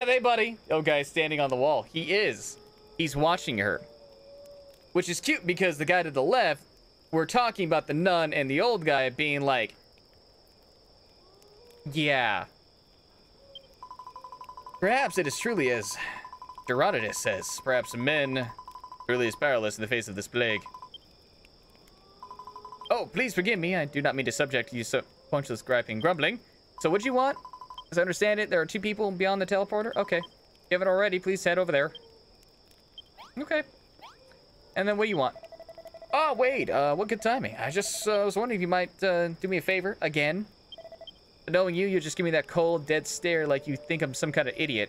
Hey, buddy. Oh, guy's standing on the wall. He is. He's watching her. Which is cute because the guy to the left, we're talking about the nun and the old guy being like, yeah. Perhaps it is truly as Herodotus says. Perhaps men truly is powerless in the face of this plague. Oh, please forgive me. I do not mean to subject you so punchless griping grumbling. So what do you want? As I understand it, there are 2 people beyond the teleporter. Okay. If you haven't already, please head over there. Okay. And then what do you want? Oh, wait. What good timing. I just was wondering if you might do me a favor again. Knowing you just give me that cold, dead stare like you think I'm some kind of idiot.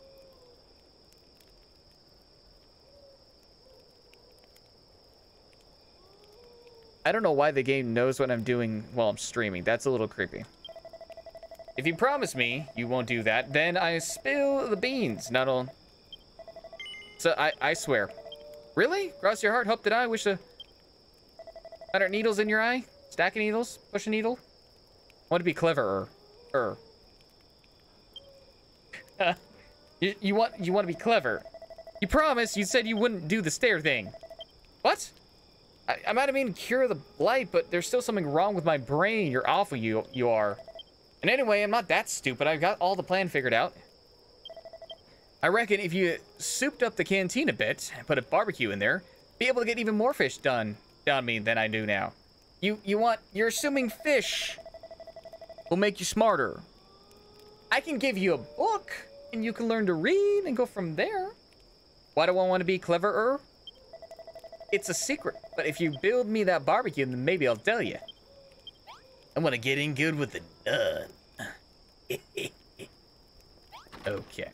I don't know why the game knows what I'm doing while I'm streaming. That's a little creepy. If you promise me you won't do that, then I spill the beans. Not all. So I swear. Really? Cross your heart, hope that I wish a 100 needles in your eye? Stack of needles? Push a needle? Want to be cleverer. You want to be clever. You promised. You said you wouldn't do the stare thing. What? I might have been cure the blight, but there's still something wrong with my brain. You're awful, you are. And anyway, I'm not that stupid. I've got all the plan figured out. I reckon if you souped up the canteen a bit and put a barbecue in there, be able to get even more fish down me than I do now. You're assuming fish will make you smarter. I can give you a book and you can learn to read and go from there. Why do I want to be cleverer? It's a secret, but if you build me that barbecue, then maybe I'll tell you. I want to get in good with the nun. Okay.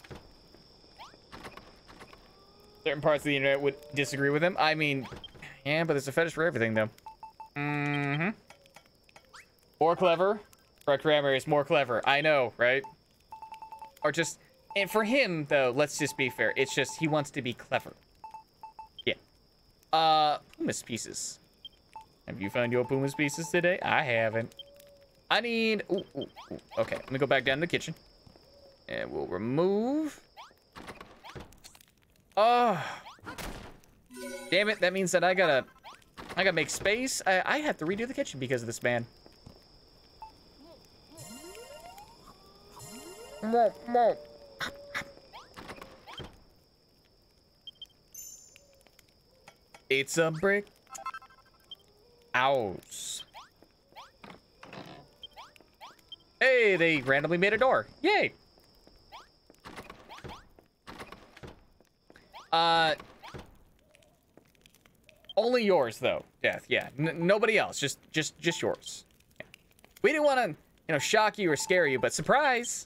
Certain parts of the internet would disagree with him. I mean, yeah, but there's a fetish for everything, though. Mm-hmm. More clever. Correct grammar is more clever. I know, right? Or just, and for him, though, let's just be fair. It's just he wants to be clever. Yeah. Pumice pieces. Have you found your pumice pieces today? I haven't. I need, ooh. Okay, let me go back down to the kitchen. And we'll remove. Oh. Damn it, that means that I gotta make space. I have to redo the kitchen because of this man. It's a brick house. Hey, they randomly made a door. Yay. Only yours though, Death. Yeah, nobody else. Just yours. Yeah. We didn't want to, shock you or scare you, but surprise.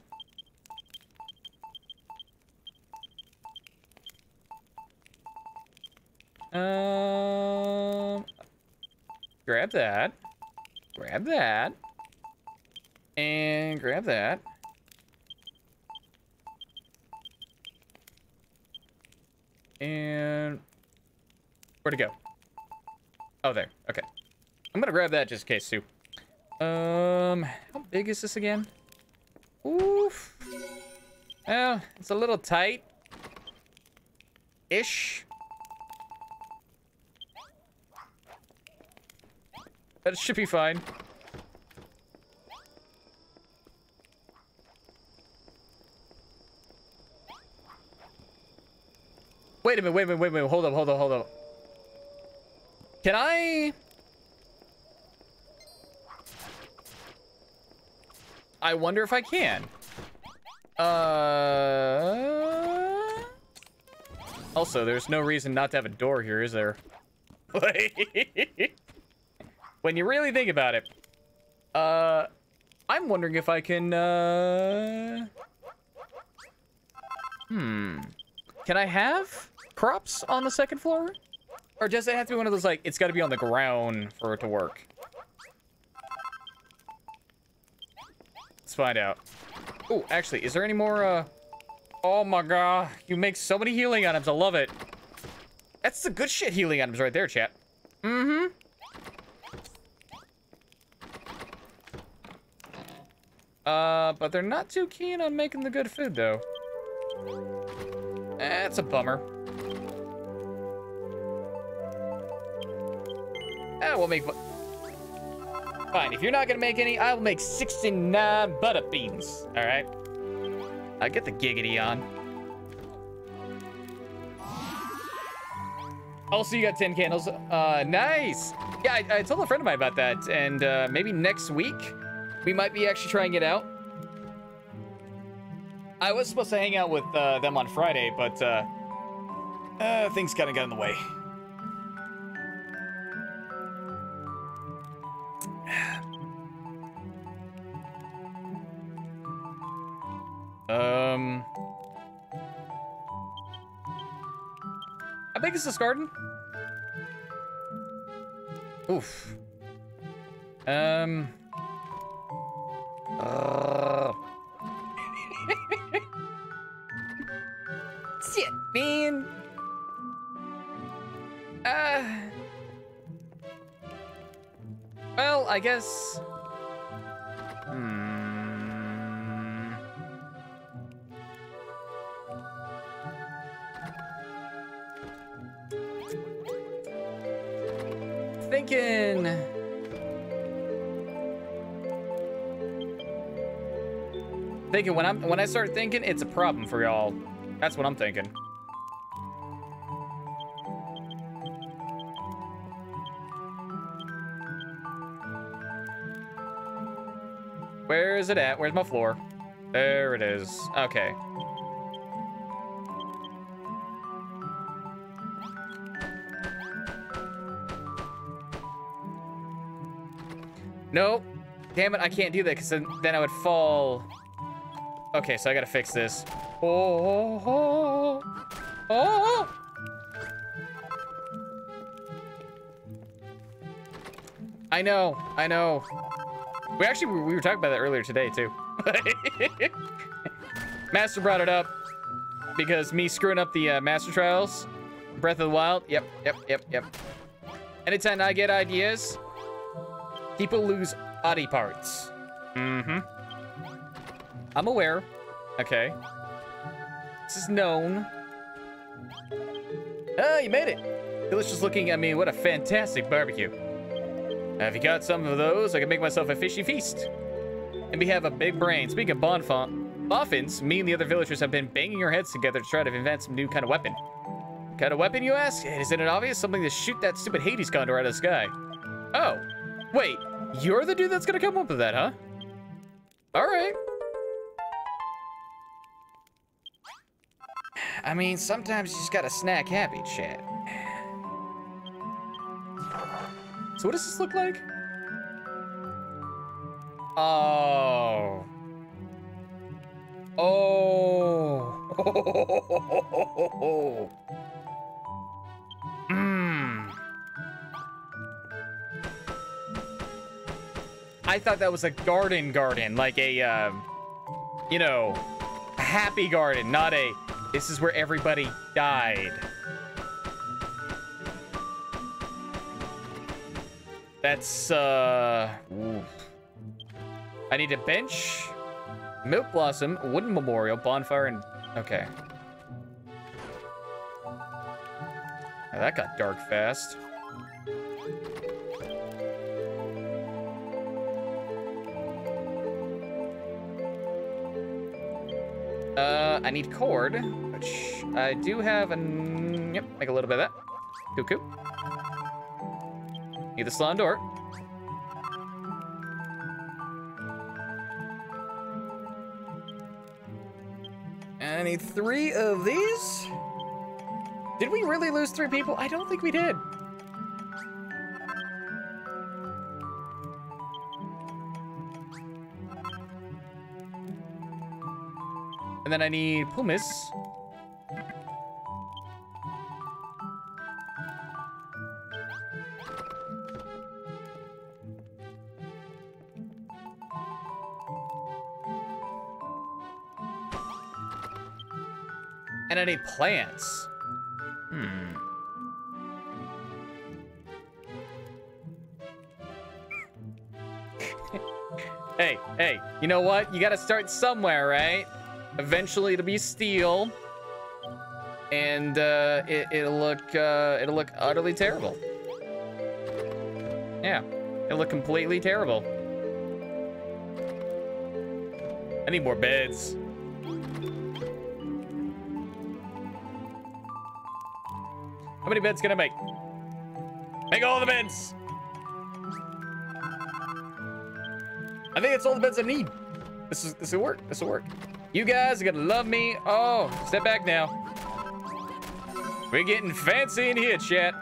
Grab that. Grab that. And grab that. And where'd it go? Oh, there. Okay. I'm gonna grab that just in case too. How big is this again? Oof. Well, it's a little tight. Ish. But it should be fine. Wait a minute. Hold up. Can I wonder if I can. Also, there's no reason not to have a door here, is there? When you really think about it. I'm wondering if I can, Can I have crops on the second floor? Or does it have to be one of those, like, it's got to be on the ground for it to work? Let's find out. Oh, actually, is there any more, Oh my god, you make so many healing items, I love it. That's the good shit healing items right there, chat. Mm-hmm. But they're not too keen on making the good food, though. That's a bummer. We'll make... Fine, if you're not gonna make any, I'll make 69 butter beans. All right? I get the giggity on. Also, you got 10 candles. Nice. Yeah, I told a friend of mine about that, and maybe next week we might be actually trying it out. I was supposed to hang out with them on Friday, but things kind of got in the way. How big is this garden? Oof. Shit, man. Well, I guess. Thinking when I start thinking, it's a problem for y'all. That's what I'm thinking. Where is it at? Where's my floor? There it is. Okay. Nope. Damn it, I can't do that because then I would fall. Okay, so I gotta fix this. Oh. I know. We were talking about that earlier today too. Master brought it up because me screwing up the Master Trials, Breath of the Wild. Yep. Anytime I get ideas, people lose body parts. I'm aware. Okay. This is known. Oh, you made it. Delicious looking. I mean, what a fantastic barbecue. Have you got some of those? I can make myself a fishy feast. And we have a big brain. Speaking of boffins, me and the other villagers have been banging our heads together to try to invent some new kind of weapon. Kind of weapon, you ask? Isn't it obvious? Something to shoot that stupid Hades condor out of the sky. Oh, wait. You're the dude that's gonna come up with that, huh? All right. I mean, sometimes you just gotta snack happy, chat. So what does this look like? Oh. I thought that was a garden, like a, you know, a happy garden, not a, this is where everybody died. That's, ooh. I need a bench, milk blossom, wooden memorial, bonfire, and, okay. Now that got dark fast. I need cord, which I do have, and yep, make a little bit of that. Cuckoo. Need the salon door. And I need 3 of these. Did we really lose 3 people? I don't think we did. And then I need pumice. And I need plants. Hey, you know what? You gotta start somewhere, right? Eventually, it'll be steel, and it'll look utterly terrible. Yeah, it'll look completely terrible. I need more beds. How many beds can I make? Make all the beds. I think that's all the beds I need. This will work. This will work. You guys are gonna love me. Oh, step back now. We're getting fancy in here, chat.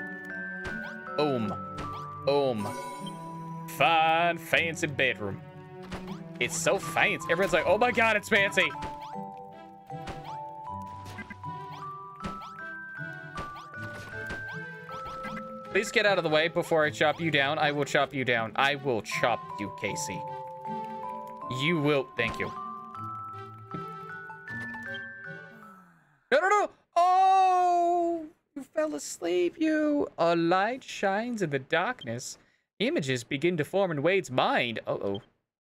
Fine, fancy bedroom. It's so fancy. Everyone's like, oh my God, it's fancy. Please get out of the way before I chop you down. I will chop you down. I will chop you, Casey. You will. Thank you. No. Oh, you fell asleep, you. A light shines in the darkness. Images begin to form in Wade's mind. Uh-oh.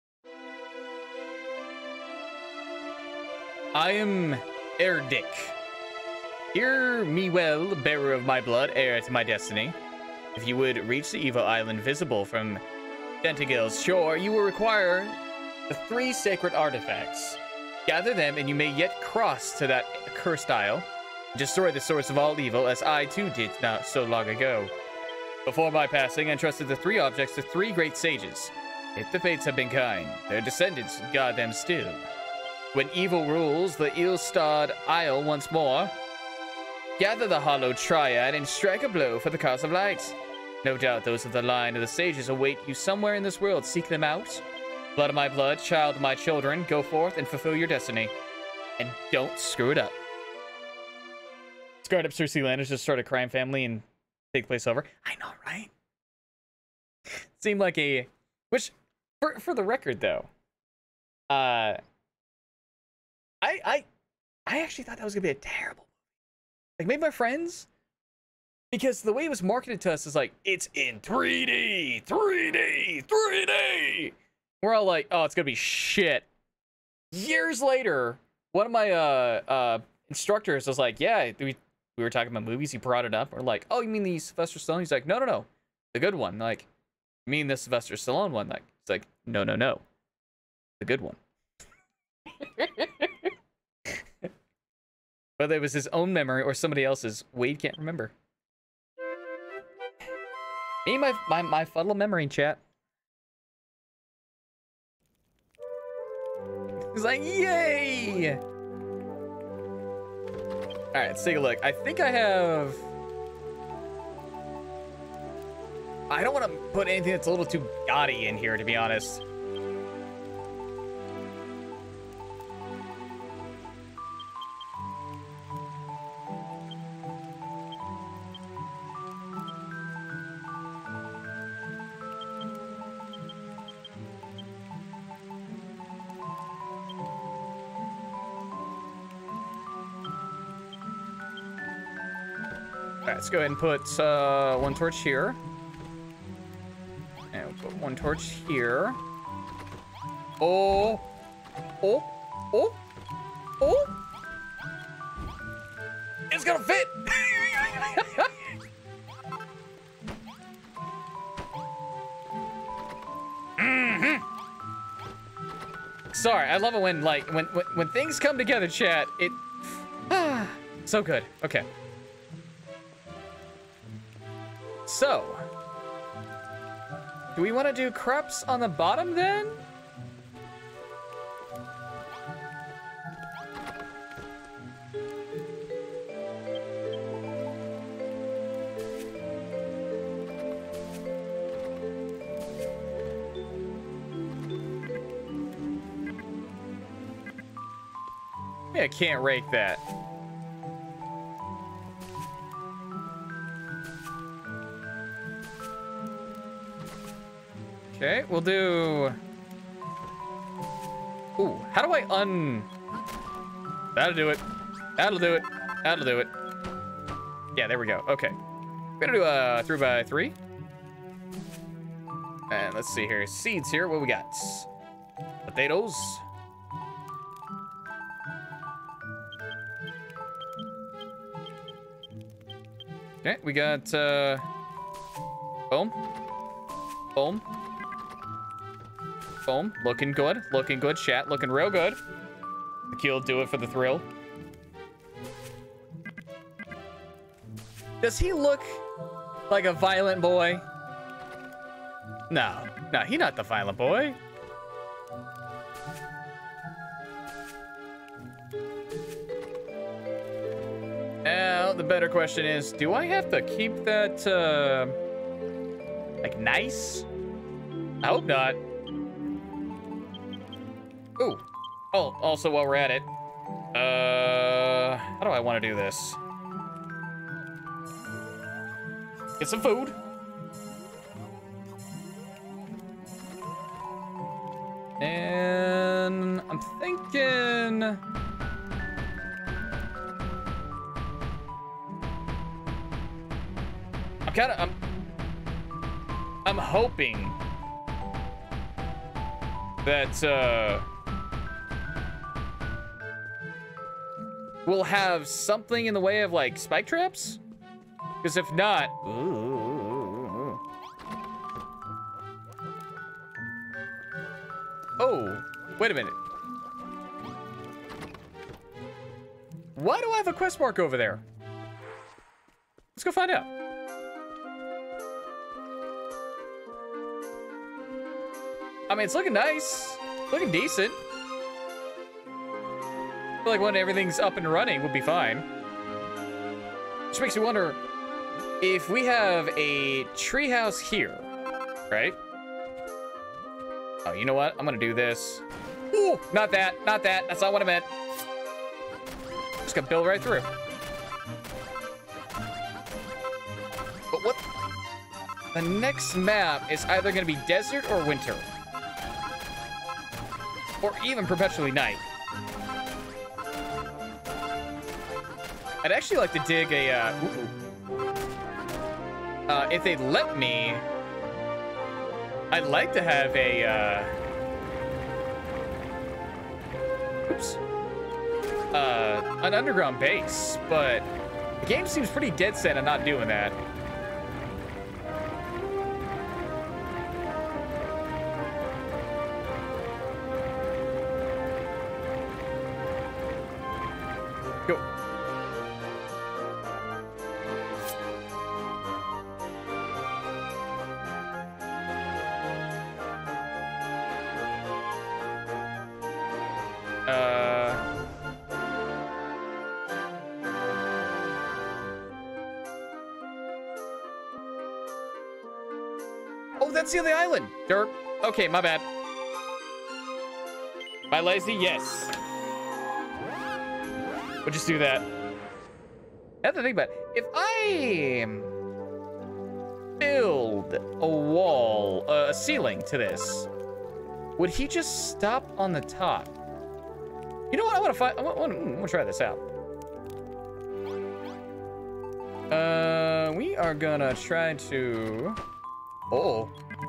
I am Erdic. Hear me well, bearer of my blood, heir to my destiny. If you would reach the evil island visible from Dentigil's shore, you will require the 3 sacred artifacts. Gather them, and you may yet cross to that cursed isle. Destroy the source of all evil, as I too did not so long ago. Before my passing, I entrusted the 3 objects to 3 great sages. If the fates have been kind, their descendants guard them still. When evil rules the ill-starred isle once more, gather the hallowed triad and strike a blow for the cause of light. No doubt those of the line of the sages await you somewhere in this world. Seek them out. Blood of my blood, child of my children, go forth and fulfill your destiny. And don't screw it up. Scarred up Cersei Landers just start a crime family and take place over. I know, right? Seemed like a... Which, for the record, though, I actually thought that was going to be a terrible... Like, maybe my friends... Because the way it was marketed to us is like, it's in 3D, 3D, 3D. We're all like, oh, it's gonna be shit. Years later, one of my instructors was like, yeah, we were talking about movies. He brought it up. We're like, oh, you mean the Sylvester Stallone? He's like, no, the good one. Like, you mean the Sylvester Stallone one? Like, it's like, no, the good one. Whether it was his own memory or somebody else's, Wade can't remember. Me and my fuddle memory, chat. He's like, yay! All right, let's take a look. I think I have... I don't want to put anything that's a little too gaudy in here, to be honest. Let's go ahead and put 1 torch here. And we'll put 1 torch here. Oh. It's gonna fit! Sorry, I love it when, like, when things come together, chat, it... so good. Okay. So, do we want to do creps on the bottom then? Yeah, I can't rake that. Okay, we'll do... Ooh, how do I That'll do it. That'll do it. That'll do it. Yeah, there we go. Okay. We're gonna do a 3x3. And let's see here. Seeds here. What we got? Potatoes. Okay, we got, boom. Boom. Boom. Looking good. Looking good, chat. Looking real good. Akil, do it for the thrill. Does he look like a violent boy? No. No, he not the violent boy. Now, the better question is, do I have to keep that, like, nice? I hope not. Ooh. Oh, also, while we're at it, how do I want to do this? Get some food. And I'm thinking... I'm hoping that, we'll have something in the way of, like, spike traps? Because if not... Ooh. Oh, wait a minute. Why do I have a quest mark over there? Let's go find out. I mean, it's looking nice. Looking decent. I feel like when everything's up and running, we'll be fine. Which makes me wonder if we have a treehouse here, right? Oh, you know what? I'm gonna do this. Ooh, not that, not that. That's not what I meant. Just gonna build right through. But what? The next map is either gonna be desert or winter. Or even perpetually night. I'd actually like to dig a, if they'd let me, I'd like to have a, an underground base, but the game seems pretty dead set on not doing that. Go. Oh, that's the other island. Derp. Okay, my bad. My lazy, yes. We'll just do that. I have to think about it. If I build a wall, a ceiling to this, would he just stop on the top? You know what? I want to find. I want to try this out. We are gonna try to. Oh.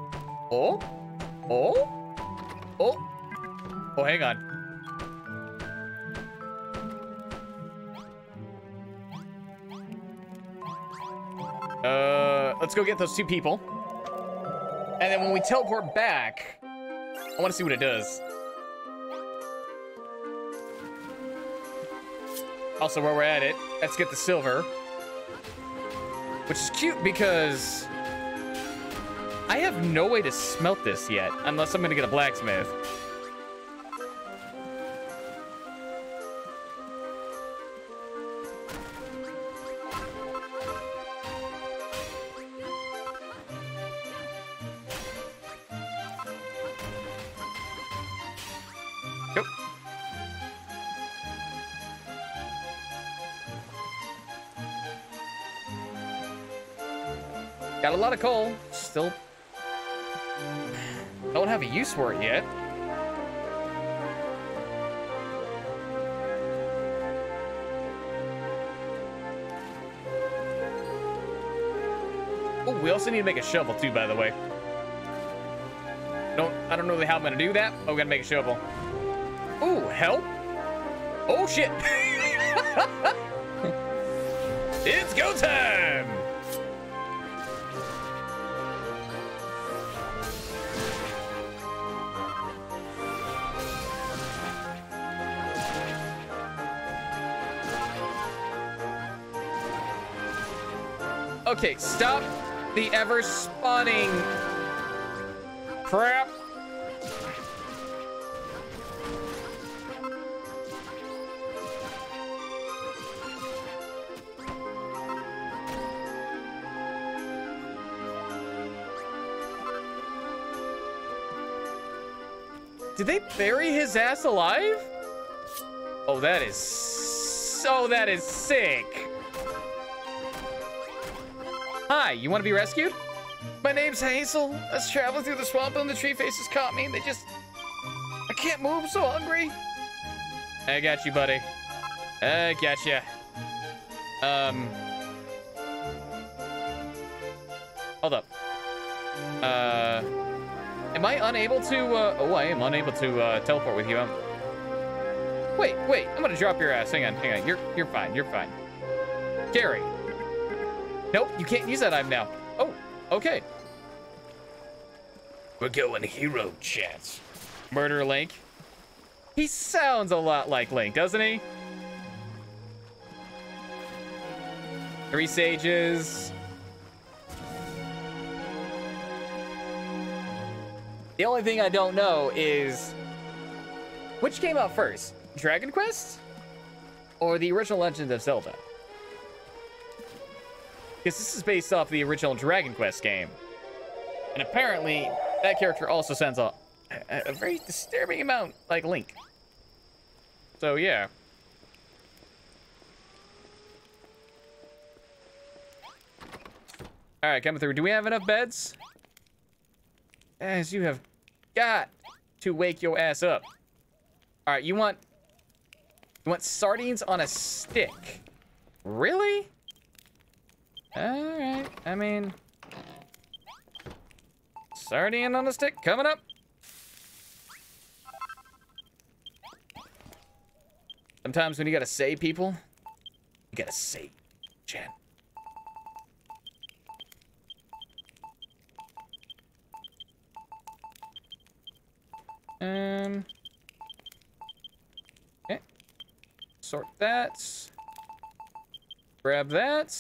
Hang on. Let's go get those two people. And then when we teleport back, I want to see what it does. Also, while we're at it, let's get the silver. Which is cute because I have no way to smelt this yet, unless I'm going to get a blacksmith. Go. Got a lot of coal. Still don't have a use for it yet. Oh, we also need to make a shovel too, by the way. I don't know how I'm gonna do that. Oh, we gotta make a shovel. Ooh, help! Oh shit! It's go time! Okay, stop the ever spawning crap. Did they bury his ass alive? Oh, that is sick. Hi, you want to be rescued? My name's Hazel. I was traveling through the swamp and the tree faces caught me. I can't move, I'm so hungry. I got you, buddy. I got you. Hold up. Am I unable to, oh, I am unable to, teleport with you. Wait, I'm gonna drop your ass. Hang on. You're fine. Gary. Nope, you can't use that item now. Oh, okay. We're going hero chats. Murder Link. He sounds a lot like Link, doesn't he? 3 sages. The only thing I don't know is which came out first, Dragon Quest or the original Legend of Zelda? Because this is based off the original Dragon Quest game. And apparently that character also sounds a very disturbing amount like Link. So yeah. All right, coming through. Do we have enough beds? As you have got to wake your ass up. All right, you want sardines on a stick? Really? All right, I mean, sardine on a stick coming up. Sometimes when you gotta save people, you gotta save, Jen. Okay. Sort that. Grab that.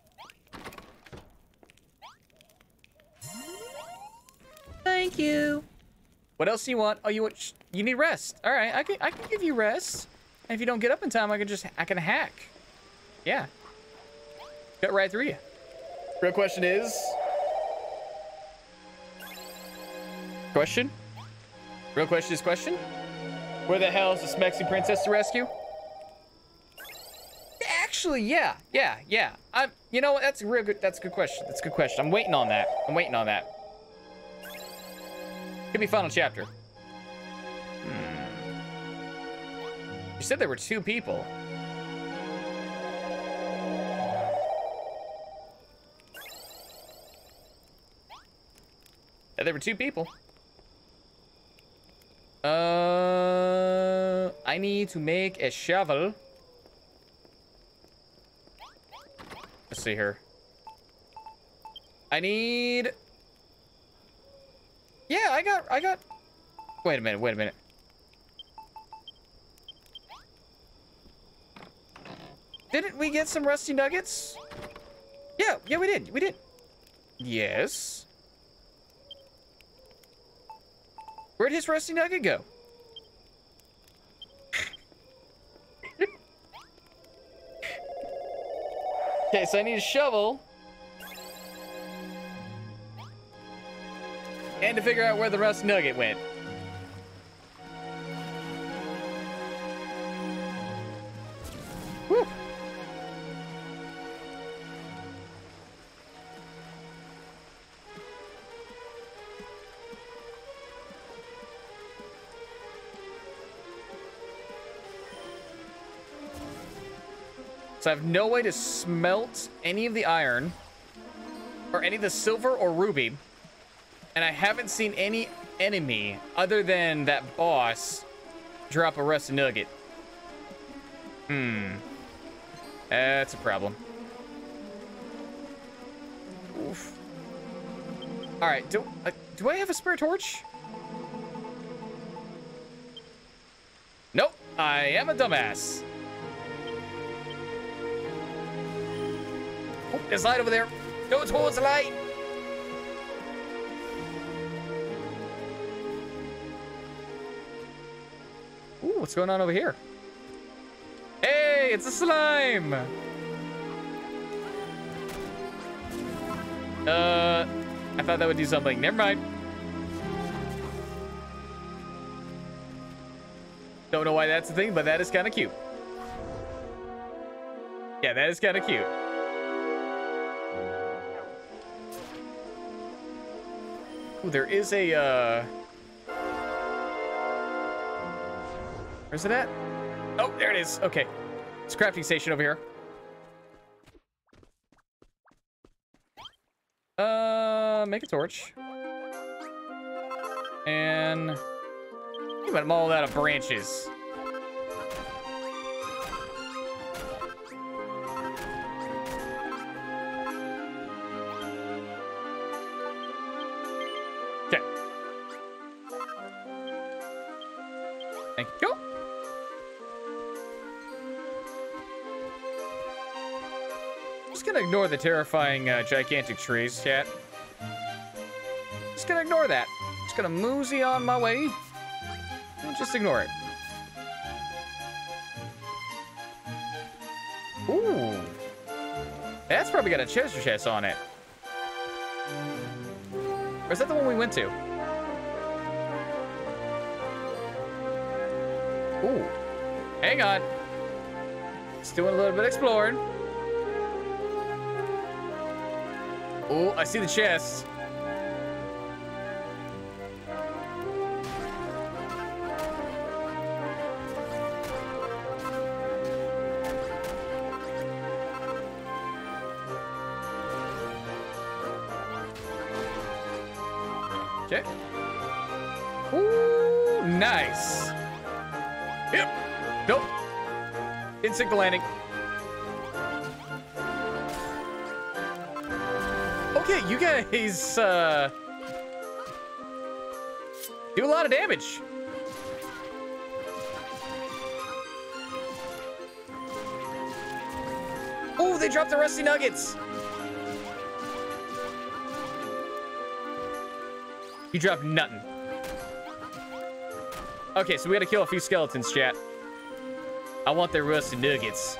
Thank you. What else do you want? Oh, you need rest. All right, I can give you rest. And if you don't get up in time, I can hack. Yeah. Cut right through you. Real question is. Question? Real question is question? Where the hell is the Smexy princess to rescue? Actually, yeah. You know what? That's a good question. That's a good question. I'm waiting on that. Could be final chapter. You said there were 2 people. Yeah, there were 2 people. I need to make a shovel. Let's see here. I need... Yeah, I got... Wait a minute. Didn't we get some rusty nuggets? Yeah, we did. Yes. Where'd his rusty nugget go? Okay, so I need a shovel. And to figure out where the rusty nugget went. Whew. So I have no way to smelt any of the iron or any of the silver or ruby. And I haven't seen any enemy other than that boss drop a rusty nugget. That's a problem. Oof. All right, do I have a spare torch? Nope, I am a dumbass. Oh, there's light over there. Go towards the light. Ooh, what's going on over here? Hey, it's a slime. I thought that would do something. Never mind. Don't know why that's a thing, but that is kind of cute. Yeah, that is kind of cute. Ooh, there is a, where's it at? Oh, there it is. Okay. It's a crafting station over here. Make a torch. And you went all out of branches. Okay. Thank you. Just gonna ignore the terrifying gigantic trees, chat. Just gonna ignore that. Just gonna mosey on my way. And just ignore it. Ooh. That's probably got a treasure chest on it. Or is that the one we went to? Ooh. Hang on. Just doing a little bit of exploring. Ooh, I see the chest. Okay. Ooh, nice. Yep. Nope. Instant landing. Okay, you guys, do a lot of damage. Oh, they dropped the rusty nuggets. You dropped nothing. Okay, so we gotta kill a few skeletons, chat. I want their rusty nuggets.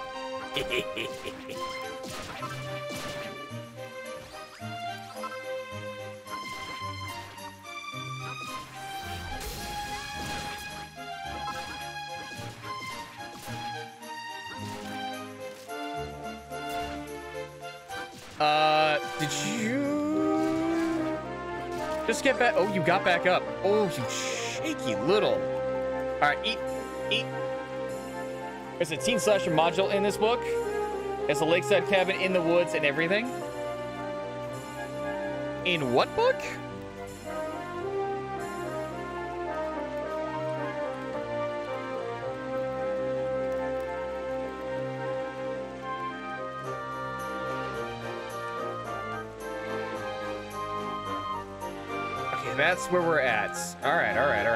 Did you just get back? Oh, you got back up. Oh, you shaky little. All right, eat. There's a teen slasher module in this book. There's a lakeside cabin in the woods and everything. In what book? That's where we're at. All right.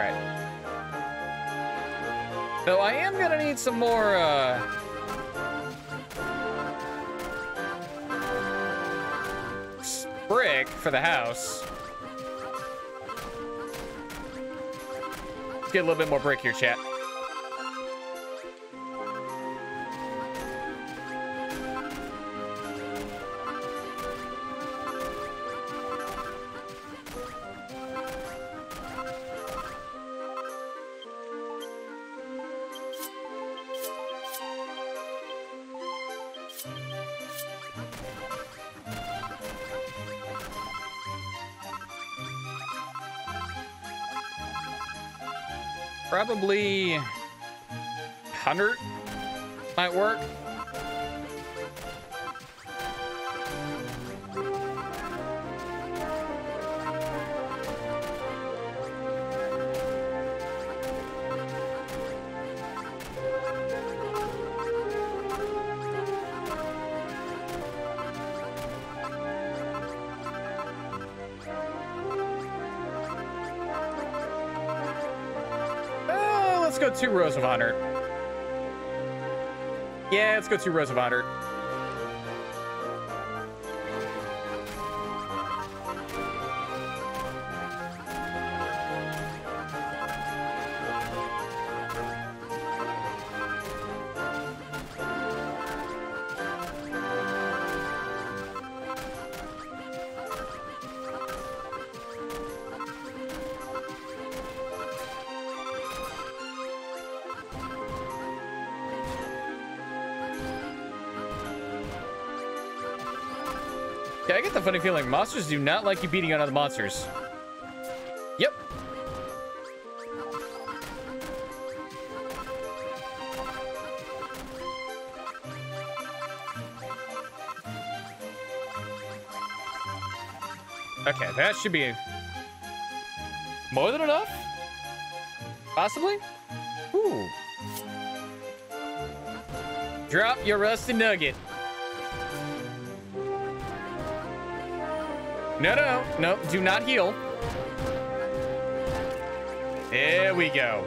Though I am gonna need some more, brick for the house. Let's get a little bit more brick here, chat. Probably 100 might work. Let's go 2 rows of 100. Yeah, let's go 2 rows of 100. Yeah, I get the funny feeling monsters do not like you beating on other monsters. Yep. Okay, that should be more than enough? Possibly? Ooh. Drop your rusty nugget. No, do not heal. There we go.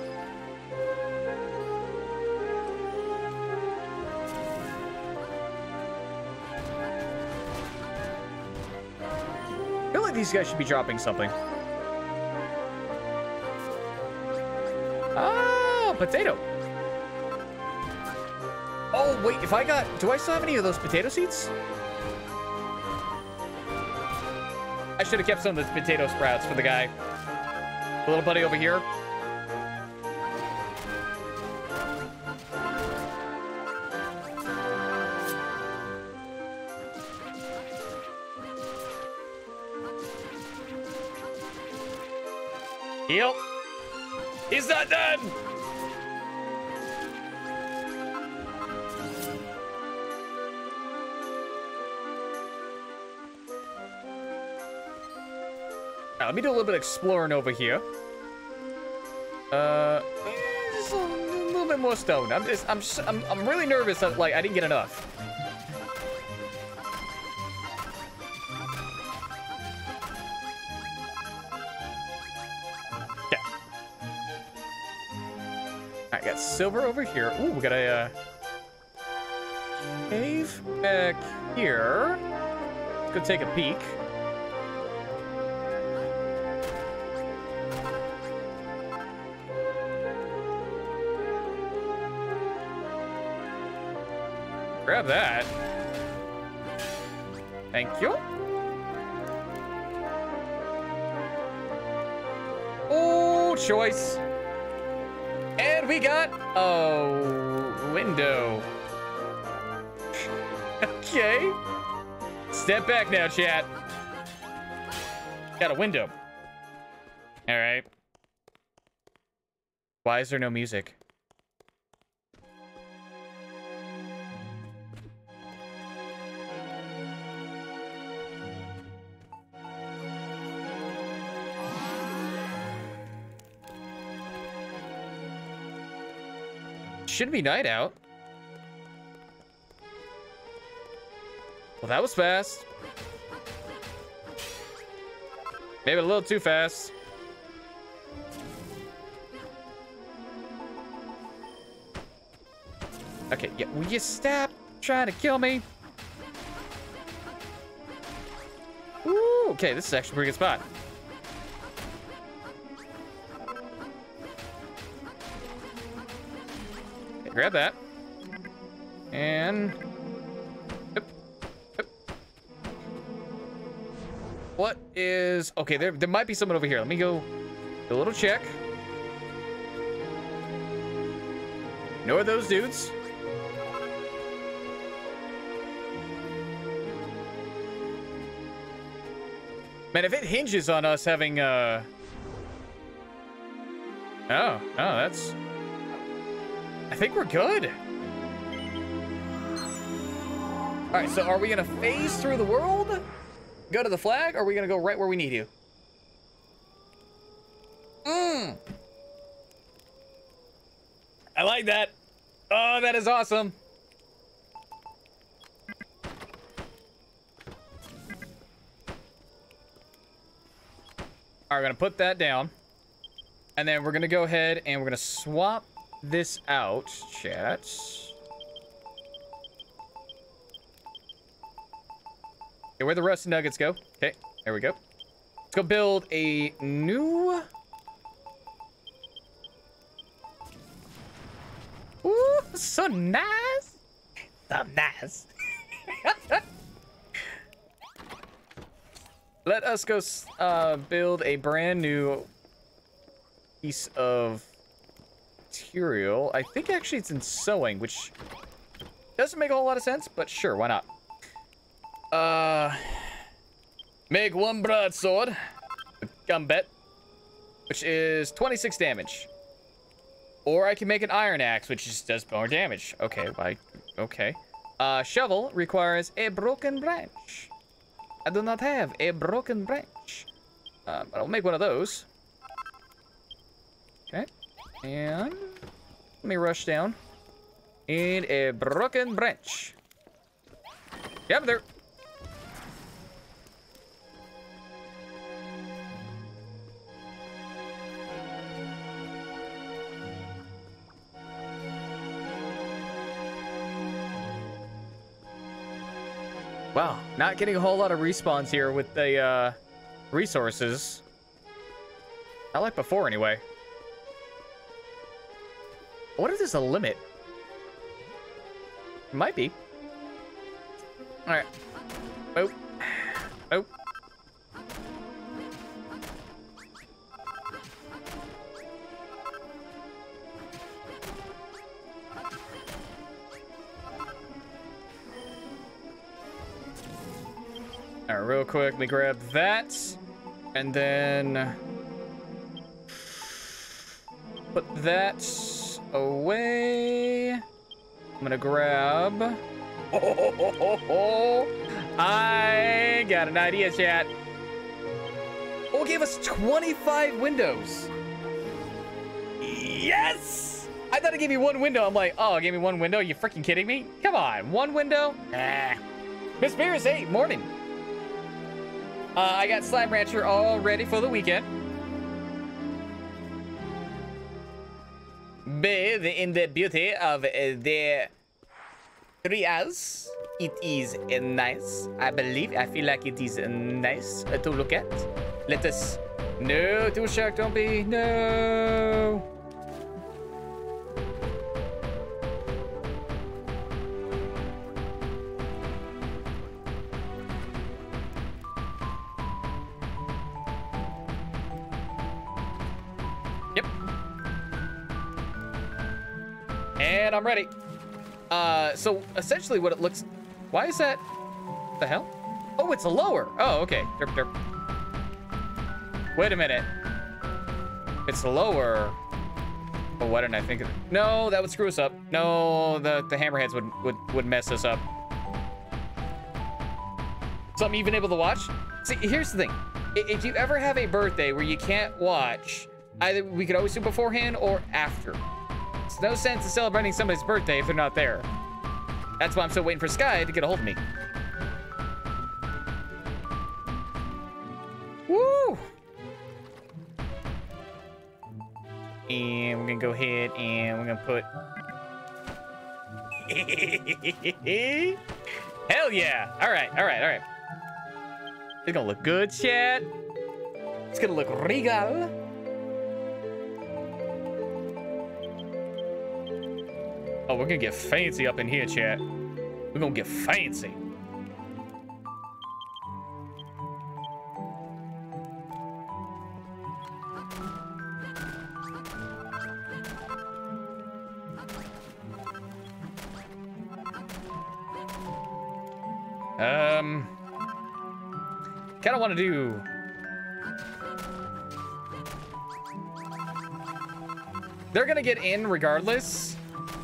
I feel like these guys should be dropping something. Oh, potato. Oh, wait, if I got... Do I still have any of those potato seeds? I should have kept some of the potato sprouts for the guy. The little buddy over here. Heal. He's not done. Now, let me do a little bit of exploring over here. Just a little bit more stone. I'm really nervous that, like, I didn't get enough. Okay. I got silver over here. Ooh, we got a cave back here. Let's go take a peek. Grab that. Thank you. Oh, choice. And we got a window. Okay. Step back now, chat. Got a window. All right. Why is there no music? Should be night out. Well, that was fast. Maybe a little too fast. Okay, yeah, will you stop trying to kill me? Ooh, okay, this is actually a pretty good spot. Grab that. And... Yep. Yep. What is... Okay, there might be someone over here. Let me go do a little check. Ignore those dudes. Man, if it hinges on us having, Oh, that's... I think we're good. All right, so are we gonna phase through the world? Go to the flag, or are we gonna go right where we need you? I like that. Oh, that is awesome. All right, we're gonna put that down. And then we're gonna go ahead and we're gonna swap this out, chat. Okay, where'd the rusty nuggets go? Okay, there we go. Let's go build a new... Ooh, so nice. So nice. Let us go build a brand new piece of material. I think actually it's in sewing, which doesn't make a whole lot of sense, but sure, why not? Make one broadsword, a gumbet, which is 26 damage. Or I can make an iron axe, which just does more damage. Okay, okay. Shovel requires a broken branch. I do not have a broken branch. But I'll make one of those. Okay. And let me rush down. And a broken branch. Yep, there. Wow, not getting a whole lot of respawns here with the resources. Not like before, anyway. What if there's a limit? It might be. All right. Oh. Oh. All right, real quick, let me grab that. And then put that away. I'm gonna grab. I got an idea, chat. Oh, it gave us 25 windows. Yes! I thought it gave me one window. I'm like, oh, it gave me one window? Are you freaking kidding me? Come on, one window? Nah. Miss Beers, hey, morning. I got Slime Rancher all ready for the weekend. Bathe in the beauty of the treehouse. It is nice. I feel like it is nice to look at. Let us. No, too shark, don't be. No. Yep. And I'm ready. So essentially what it looks... Why is that? The hell? Oh, it's a lower. Oh, okay. Derp, derp. Wait a minute. It's lower. Oh, why didn't I think of it? No, that would screw us up. No, the hammerheads would mess us up. So I'm even able to watch? See, here's the thing. If you ever have a birthday where you can't watch, either we could always do beforehand or after. It's no sense in celebrating somebody's birthday if they're not there. That's why I'm still waiting for Sky to get a hold of me. Woo! And we're gonna go ahead and we're gonna put... Hell yeah! All right, all right, all right. It's gonna look good, chat. It's gonna look regal. Oh, we're gonna get fancy up in here, chat. We're gonna get fancy. Kind of want to do... They're gonna get in regardless.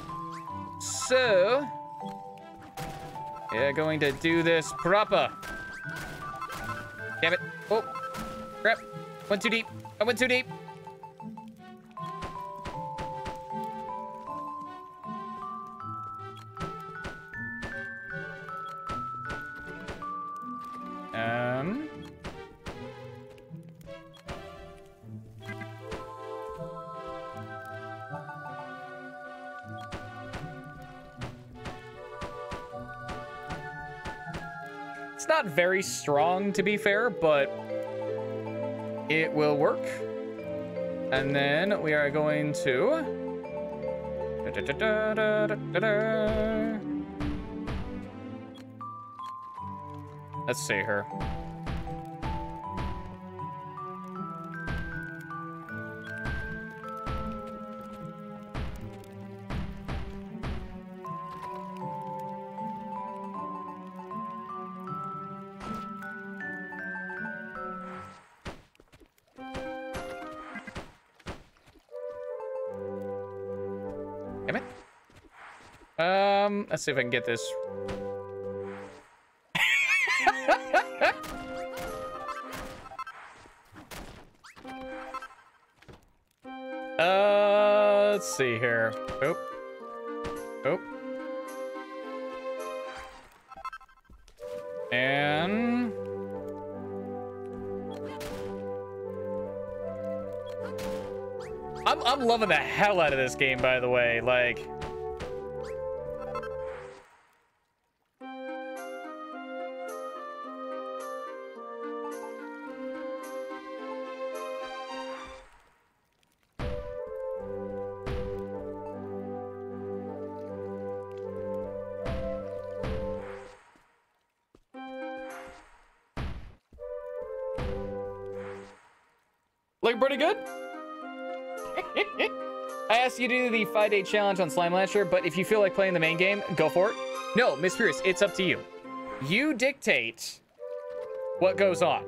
So, yeah, going to do this proper. Damn it. Oh, crap. Went too deep. I went too deep. It's not very strong, to be fair, but it will work. And then we are going to... Let's see her. Let's see if I can get this. Let's see here. Oh. Oh. And... I'm loving the hell out of this game, by the way. Like... Looking pretty good. I asked you to do the 5-day challenge on Slime Launcher, but if you feel like playing the main game, go for it. No, Miss Pierce, it's up to you. You dictate what goes on.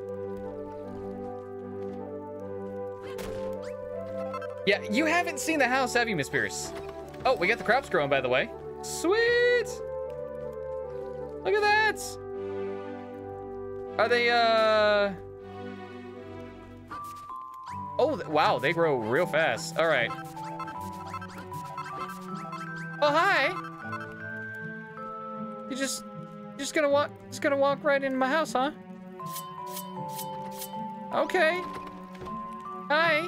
Yeah, you haven't seen the house, have you, Miss Pierce? Oh, we got the crops growing, by the way. Sweet! Look at that! Are they, Oh, wow, they grow real fast. All right. Oh, hi. You just gonna walk right into my house, huh? Okay. Hi.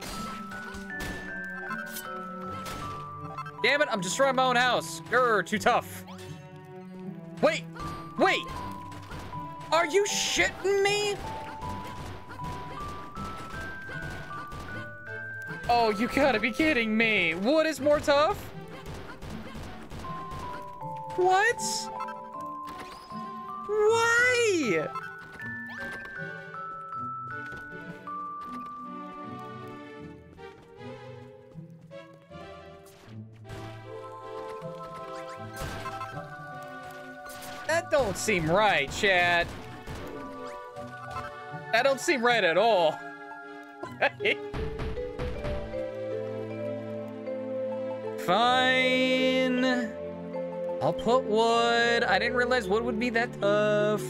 Damn it, I'm destroying my own house. Grr, too tough. Wait. Are you shitting me? Oh, you gotta be kidding me. Wood is more tough? What? Why? That don't seem right, chat. That don't seem right at all. Fine. I'll put wood. I didn't realize wood would be that tough.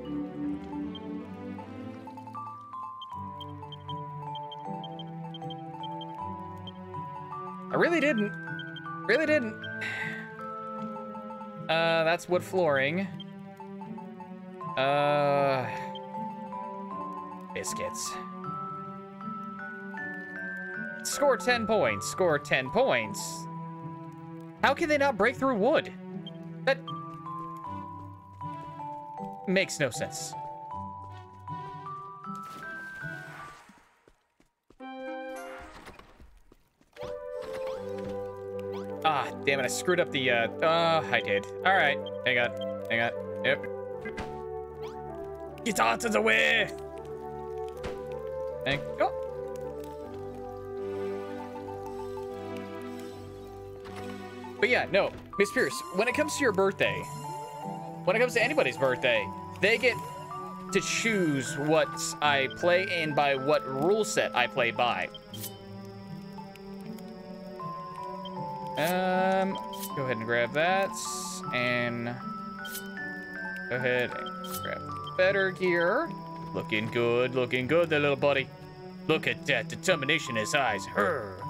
I really didn't. Really didn't. That's wood flooring. Biscuits. Score 10 points. Score 10 points. How can they not break through wood? That makes no sense. Ah, damn it, I screwed up the, I did. All right, hang on, yep. Get out of the way! And go. But yeah, no, Miss Pierce, when it comes to your birthday, when it comes to anybody's birthday, they get to choose what I play and by what rule set I play by. Go ahead and grab that, and go ahead and grab better gear. Looking good, the little buddy. Look at that determination in his eyes. Her.